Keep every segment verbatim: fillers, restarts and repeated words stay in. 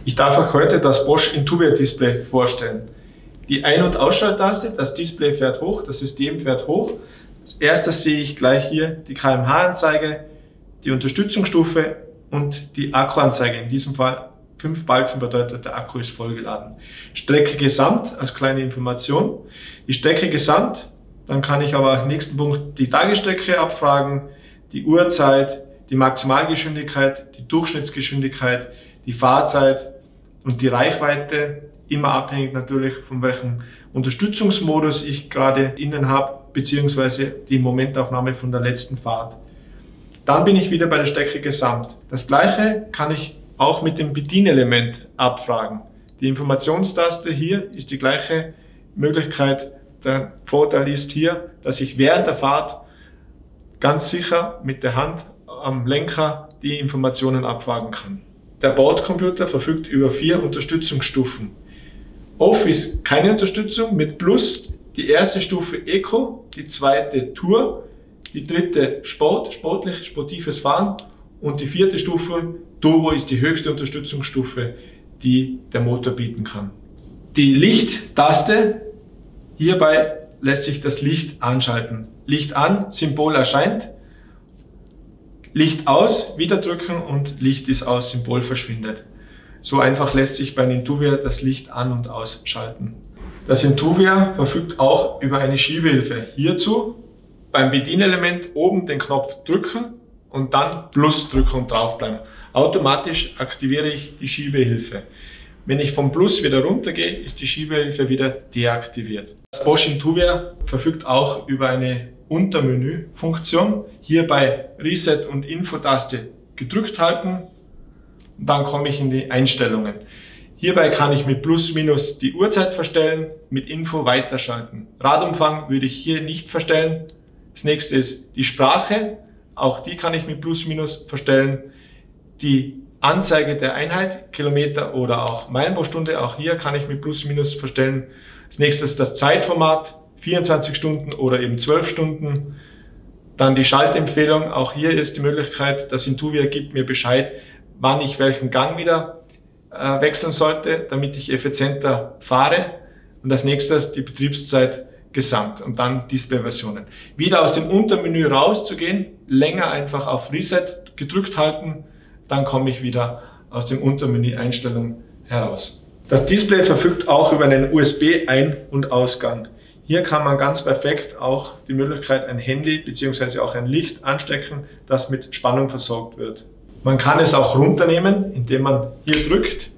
Ich darf euch heute das Bosch Intuvia Display vorstellen. Die Ein- und Ausschalttaste, das Display fährt hoch, das System fährt hoch. Als erstes sehe ich gleich hier die K M H-Anzeige, die Unterstützungsstufe und die Akkuanzeige. In diesem Fall fünf Balken bedeutet, der Akku ist vollgeladen. Strecke gesamt als kleine Information. Die Strecke gesamt, dann kann ich aber im nächsten Punkt die Tagesstrecke abfragen, die Uhrzeit, die Maximalgeschwindigkeit, die Durchschnittsgeschwindigkeit, die Fahrzeit und die Reichweite, immer abhängig natürlich von welchem Unterstützungsmodus ich gerade innen habe, beziehungsweise die Momentaufnahme von der letzten Fahrt. Dann bin ich wieder bei der Strecke gesamt. Das gleiche kann ich auch mit dem Bedienelement abfragen. Die Informationstaste hier ist die gleiche Möglichkeit. Der Vorteil ist hier, dass ich während der Fahrt ganz sicher mit der Hand am Lenker die Informationen abfragen kann. Der Bordcomputer verfügt über vier Unterstützungsstufen. Off ist keine Unterstützung mit Plus, die erste Stufe Eco, die zweite Tour, die dritte Sport, sportlich, sportives Fahren und die vierte Stufe Turbo ist die höchste Unterstützungsstufe, die der Motor bieten kann. Die Lichttaste, hierbei lässt sich das Licht anschalten. Licht an, Symbol erscheint, Licht aus, wieder drücken und Licht ist aus, Symbol verschwindet. So einfach lässt sich bei Intuvia das Licht an- und ausschalten. Das Intuvia verfügt auch über eine Schiebehilfe. Hierzu beim Bedienelement oben den Knopf drücken und dann Plus drücken und draufbleiben. Automatisch aktiviere ich die Schiebehilfe. Wenn ich vom Plus wieder runter gehe, ist die Schiebehilfe wieder deaktiviert. Das Bosch Intuvia verfügt auch über eine Untermenü-Funktion. Hier bei Reset und Info-Taste gedrückt halten und dann komme ich in die Einstellungen. Hierbei kann ich mit Plus Minus die Uhrzeit verstellen, mit Info weiterschalten. Radumfang würde ich hier nicht verstellen. Das nächste ist die Sprache. Auch die kann ich mit Plus Minus verstellen. Die Anzeige der Einheit, Kilometer oder auch Meilen pro Stunde, auch hier kann ich mit Plus Minus verstellen. Als nächstes das Zeitformat, vierundzwanzig Stunden oder eben zwölf Stunden. Dann die Schaltempfehlung, auch hier ist die Möglichkeit, das Intuvia gibt mir Bescheid, wann ich welchen Gang wieder äh, wechseln sollte, damit ich effizienter fahre. Und als nächstes die Betriebszeit gesamt und dann Display-Versionen. Wieder aus dem Untermenü rauszugehen, länger einfach auf Reset gedrückt halten, dann komme ich wieder aus dem Untermenü Einstellungen heraus. Das Display verfügt auch über einen U S B-Ein- und Ausgang. Hier kann man ganz perfekt auch die Möglichkeit ein Handy bzw. auch ein Licht anstecken, das mit Spannung versorgt wird. Man kann es auch runternehmen, indem man hier drückt.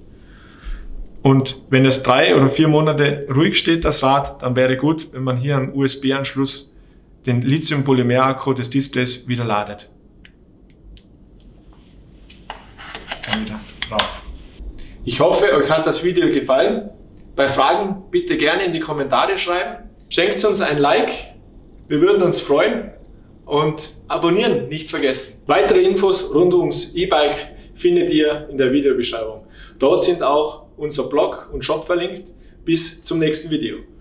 Und wenn es drei oder vier Monate ruhig steht, das Rad, dann wäre gut, wenn man hier am U S B-Anschluss den Lithium-Polymer-Akku des Displays wieder ladet. Dann wieder drauf. Ich hoffe, euch hat das Video gefallen. Bei Fragen bitte gerne in die Kommentare schreiben. Schenkt uns ein Like, wir würden uns freuen. Und abonnieren nicht vergessen. Weitere Infos rund ums E-Bike findet ihr in der Videobeschreibung. Dort sind auch unser Blog und Shop verlinkt. Bis zum nächsten Video.